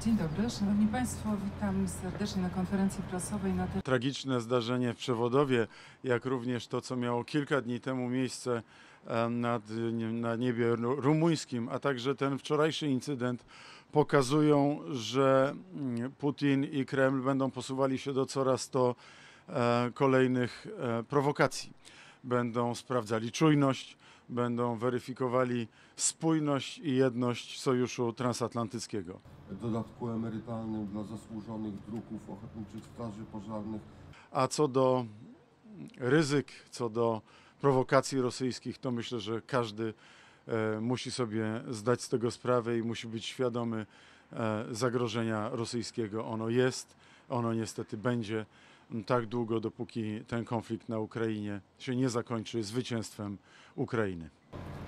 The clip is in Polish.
Dzień dobry, Szanowni Państwo, witam serdecznie na konferencji prasowej na temat. Tragiczne zdarzenie w Przewodowie, jak również to, co miało kilka dni temu miejsce na niebie rumuńskim, a także ten wczorajszy incydent pokazują, że Putin i Kreml będą posuwali się do coraz to kolejnych prowokacji. Będą sprawdzali czujność, będą weryfikowali spójność i jedność sojuszu transatlantyckiego. Dodatku emerytalnym dla zasłużonych druhów ochotniczych straży pożarnych. A co do ryzyk, co do prowokacji rosyjskich, to myślę, że każdy musi sobie zdać z tego sprawę i musi być świadomy zagrożenia rosyjskiego. Ono jest, ono niestety będzie tak długo, dopóki ten konflikt na Ukrainie się nie zakończy zwycięstwem Ukrainy.